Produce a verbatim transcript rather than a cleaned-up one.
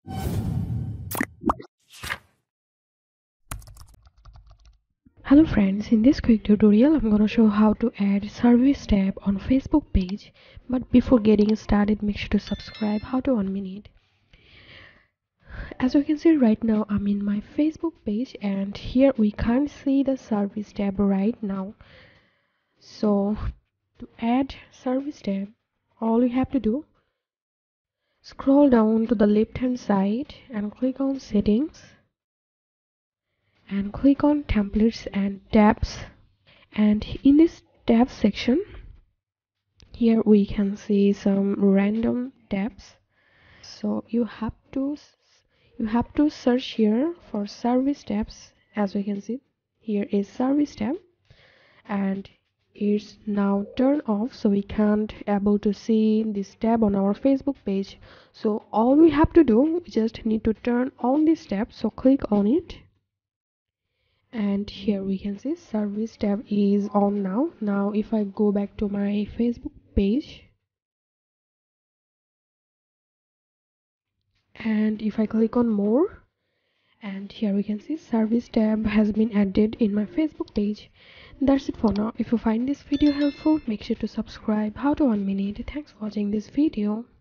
Hello friends, in this quick tutorial I'm gonna show how to add service tab on Facebook page. But before getting started, make sure to subscribe. How to one minute. As you can see right now, I'm in my Facebook page and here we can't see the service tab right now. So to add service tab, all you have to do, scroll down to the left hand side and click on settings and click on templates and tabs. And in this tab section, here we can see some random tabs. So you have to you have to search here for service tabs. As we can see, here is service tab and it's now turned off, so we can't able to see this tab on our Facebook page. So all we have to do, we just need to turn on this tab. So click on it and here we can see service tab is on now. Now if I go back to my Facebook page and if I click on more, and here we can see service tab has been added in my Facebook page. That's it for now. If you find this video helpful, make sure to subscribe. How to one minute. Thanks for watching this video.